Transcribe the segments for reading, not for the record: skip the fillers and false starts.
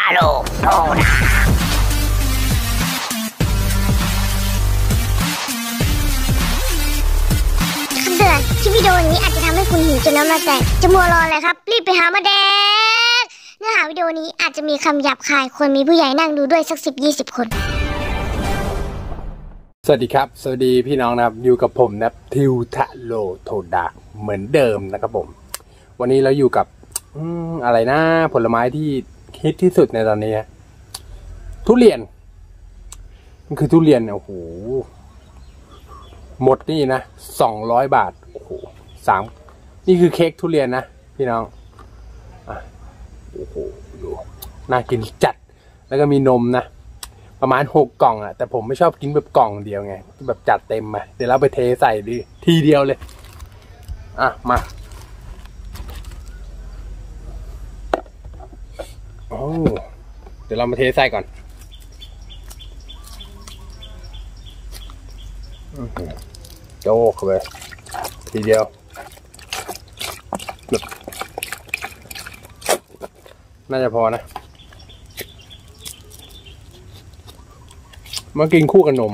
าโลโทนาคำเตือนคลิปวิดีโอนี้อาจจะทำให้คุณหิวจนน้ำลายแตกจะมัวรออะไรครับรีบไปหามาแดกเนื้อหาวิดีโอนี้อาจจะมีคำหยาบคายควรมีผู้ใหญ่นั่งดูด้วยสัก10-20 คนสวัสดีครับสวัสดีพี่น้องนะครับอยู่กับผมนะทิวทะโลโทดาเหมือนเดิมนะครับผมวันนี้เราอยู่กับอะไรนะผลไม้ที่ฮิตที่สุดในตอนนี้ทุเรียนมันคือทุเรียนโอ้โหหมดนี่นะ200 บาทโอ้โหนี่คือเค้กทุเรียนนะพี่น้องโอ้โหดูน่ากินจัดแล้วก็มีนมนะประมาณ6 กล่องแต่ผมไม่ชอบกินแบบกล่องเดียวไงแบบจัดเต็มมาเดี๋ยวเราไปเทใส่ดิทีเดียวเลยมาโอ้เดี๋ยวเรามาเทใส่ก่อนโจกเลยทีเดียวน่าจะพอนะมากินคู่กับนม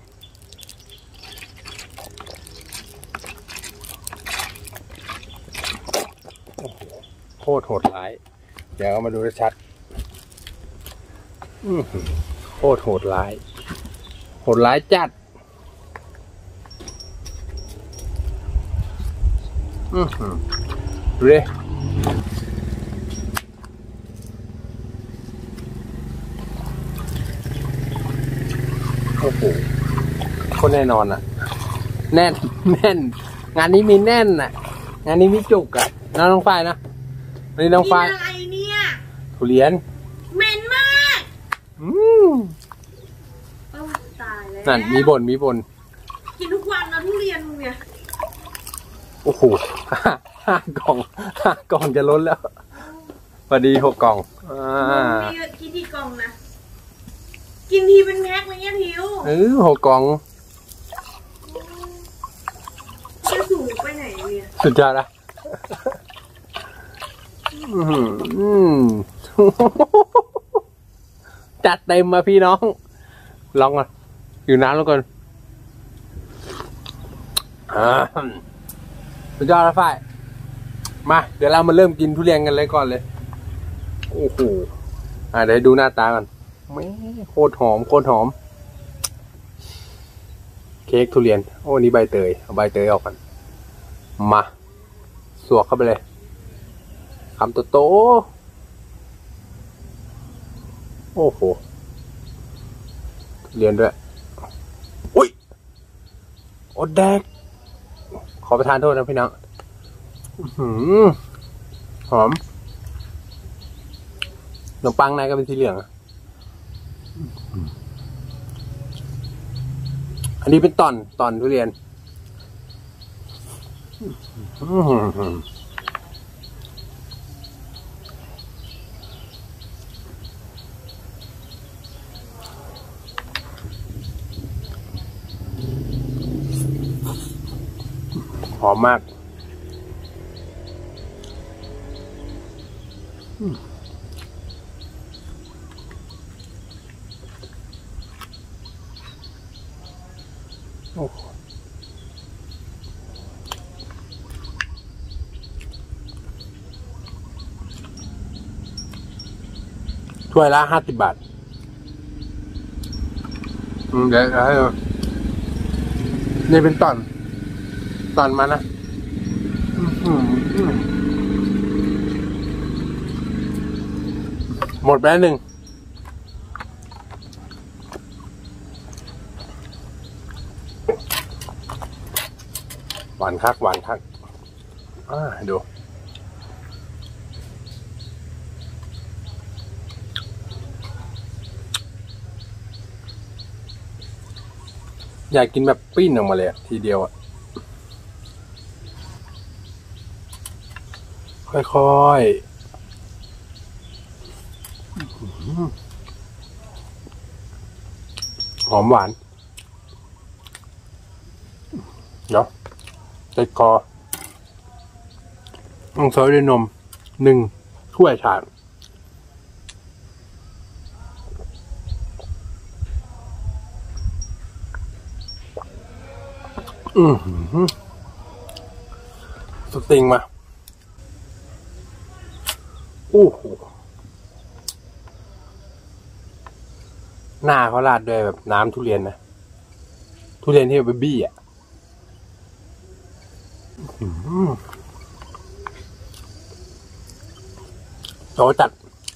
โคตรโหดร้ายเดี๋ยวมาดูชัดโคตรโหดร้ายจัดดูดิโอ้โหคนแน่นอนแน่นงานนี้มีแน่นงานนี้มีจุกน้องฝ้ายนะนี่น้องฝ้ายอะไรเนี่ยทุเรียนเหม็นมากตายแล้วนั่นมีบ่นกินทุกวันนะทุเรียนมึงเนี่ยโอ้โห5 กล่องจะล้นแล้วพอดี6 กล่องกินกี่กล่องนะกินทีเป็นแม็กเลยเนี่ยทิว 6 กล่องจะสูงไปไหนเนี่ยสุดยอดนะจัดเต็มมาพี่น้องลองก่อนอยู่น้ำแล้วก่อนสุดยอดแล้วฝ้ายมาเดี๋ยวเรามาเริ่มกินทุเรียนกันเลยก่อนเลยโอ้โหเดี๋ยวดูหน้าตาก่อนไม่โคตรหอมเค้กทุเรียนโอ้นี่ใบเตยเอาใบเตยออกกันมาสวกเข้าไปเลยคำโตโอ้โหทุเรียนด้วยอุ้ยอดแดกขอประทานโทษนะพี่น้องหอมขนมปังในก็เป็นสีเหลืองอันนี้เป็นตอนทุเรียนหอมมากโอ้ถ้วยละ50 บาทเดี๋ยวให้นี่เป็นตอนมานะหมดไปแล้ว 1หวานคักดูอยากกินแบบปิ้นออกมาเลยทีเดียวค่อยๆหอมหวานเนาะติดคอต้องเซิร์ฟด้วยนม1 ถ้วยชาสติงมาโอ้โหหน้าเขาราดด้วยแบบน้ำทุเรียนนะทุเรียนที่แบบบี้อ่ะโตจัด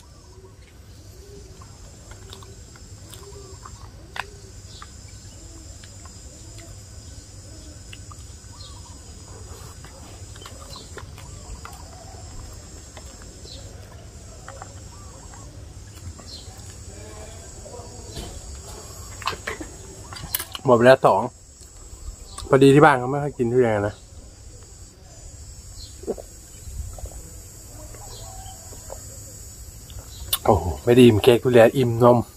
หมดไปแล้ว2พอดีที่บ้านเขาไม่ค่อยกินทุเรียนนะโอ้ไม่ได้อิ่มเค้กทุเรียนอิ่มนม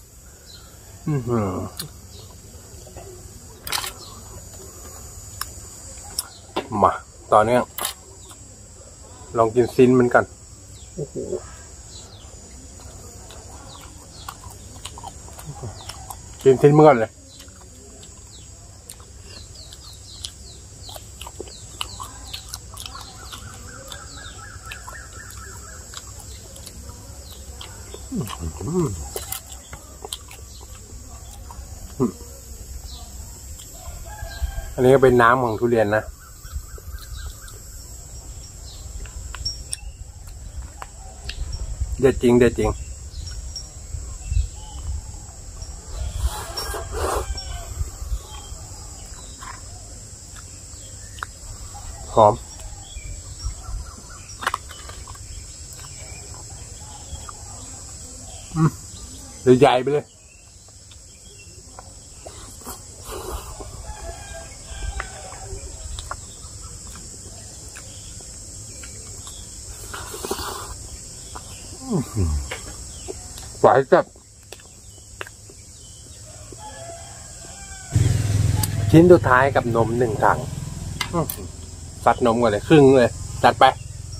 มาต่อเนื่องลองกินซินมันกันกินซินมันก่อนเลยอันนี้ก็เป็นน้ำของทุเรียนนะเด็ดจริงเด็ดจริงหอมใหญ่ไปเลยหวานจัดชิ้นสุดท้ายกับนม1 ถังซัดนมก่อนเลยครึ่งเลยจัดไป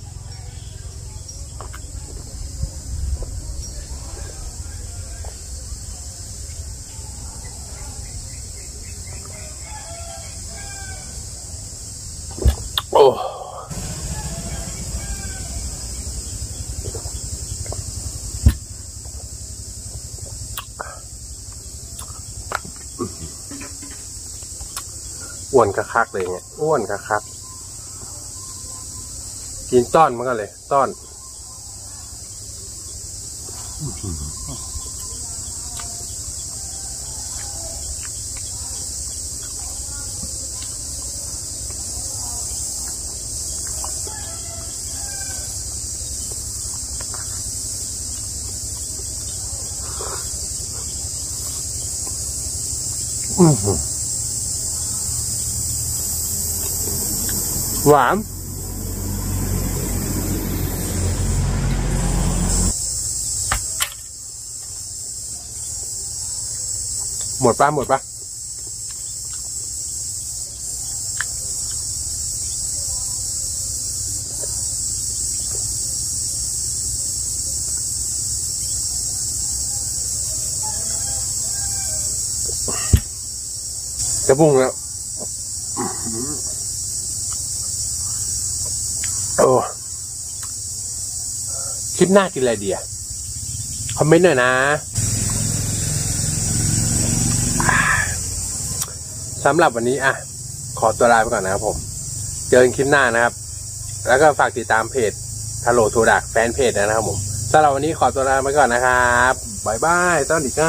โอ้อ้วนคักๆเลยเนี่ยอ้วนคักๆกินต้อนมันก็เลยต้อนหวานหมดปะจะพุ่งแล้วโอ้คลิปหน้ากินอะไรดีอ่ะคอมเมนต์หน่อยนะสำหรับวันนี้ขอตัวลาไปก่อนนะครับผมเจอกันคลิปหน้านะครับแล้วก็ฝากติดตามเพจฮัลโหลทูดักแฟนเพจนะครับผมสำหรับวันนี้ขอตัวลาไปก่อนนะครับบ๊ายบายสวัสดีครับ